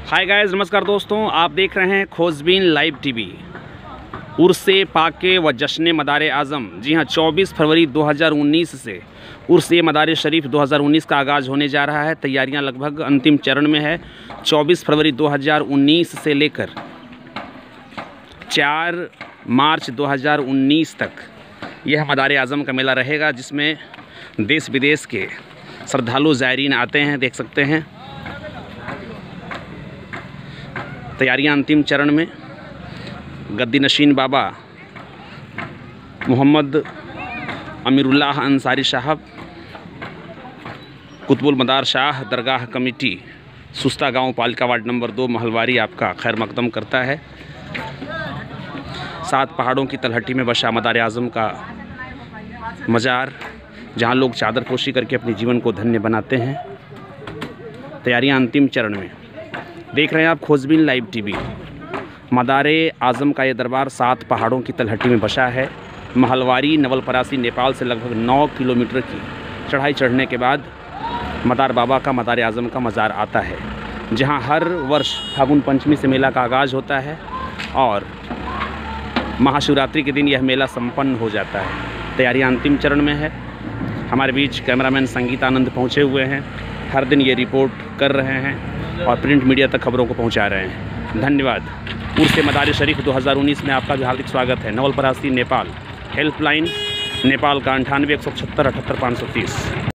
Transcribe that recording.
Hi guys, नमस्कार दोस्तों, आप देख रहे हैं खोजबीन लाइव टीवी। उर्से पाके व जश्न मदार आज़म, जी हाँ, 24 फरवरी 2019 से उर्से मदार शरीफ 2019 का आगाज़ होने जा रहा है। तैयारियां लगभग अंतिम चरण में है। 24 फरवरी 2019 से लेकर 4 मार्च 2019 तक यह मदार आज़म का मेला रहेगा, जिसमें देश विदेश के श्रद्धालु ज़ायरीन आते हैं। देख सकते हैं तैयारियां अंतिम चरण में। गद्दी नशीन बाबा मोहम्मद अमीरुल्लाह अंसारी साहब, कुतुबुल मदार शाह दरगाह कमेटी, सुस्ता गांव, पालिका वार्ड नंबर 2, महलवारी, आपका खैर मकदम करता है। 7 पहाड़ों की तलहटी में बसा मदार आज़म का मज़ार, जहां लोग चादर पोशी करके अपने जीवन को धन्य बनाते हैं। तैयारियां अंतिम चरण में। देख रहे हैं आप खोजबीन लाइव टीवी। मदार आज़म का ये दरबार 7 पहाड़ों की तलहटी में बसा है। महलवारी, नवलपरासी, नेपाल से लगभग 9 किलोमीटर की चढ़ाई चढ़ने के बाद मदार बाबा का, मदार आज़म का मज़ार आता है, जहां हर वर्ष फागुन पंचमी से मेला का आगाज़ होता है और महाशिवरात्रि के दिन यह मेला संपन्न हो जाता है। तैयारियां अंतिम चरण में है। हमारे बीच कैमरामैन संगीत आनंद पहुँचे हुए हैं। हर दिन ये रिपोर्ट कर रहे हैं और प्रिंट मीडिया तक खबरों को पहुंचा रहे हैं। धन्यवाद। उर्से मदार शरीफ 2019 में आपका भी हार्दिक स्वागत है। नवलपरासी, नेपाल। हेल्पलाइन नेपाल का 98 176 78 530।